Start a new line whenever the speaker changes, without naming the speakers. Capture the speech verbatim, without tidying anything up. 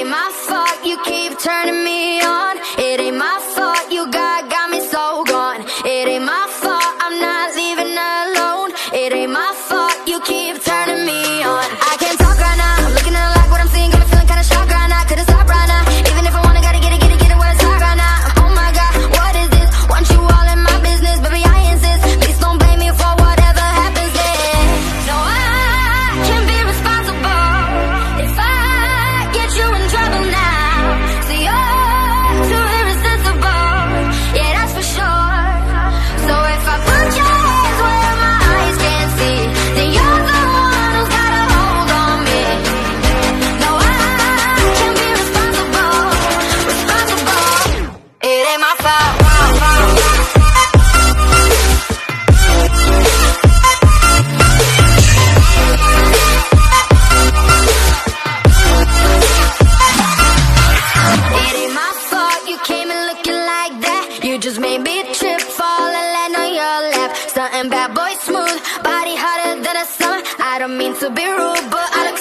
ain't my fault you keep turning me on. It ain't my fault you got, got me so gone. It ain't my fault I'm not leaving alone. It ain't my fault you keep turning me on. I can't talk right now, I'm looking at like what I'm seeing, got me feeling kinda shocked right now. Couldn't stop right now, even if I wanna, gotta get it, get it, get it where it's hot right now. Oh my God, what is this? Want you all in my business, baby, I insist. Please don't blame me for whatever happens then. No, I can't be responsible if I get you in trouble now. See, you're too irresistible, yeah, that's for sure. So if I put your hands where my eyes can't see, then you're the one who's got a hold on me. No, I can't be responsible, responsible. It ain't my fault. It ain't my fault you came in looking like that. You just made me trip, fall and land on your lap. Something bad boy smooth, body hotter than a summer. I don't mean to be rude, but I look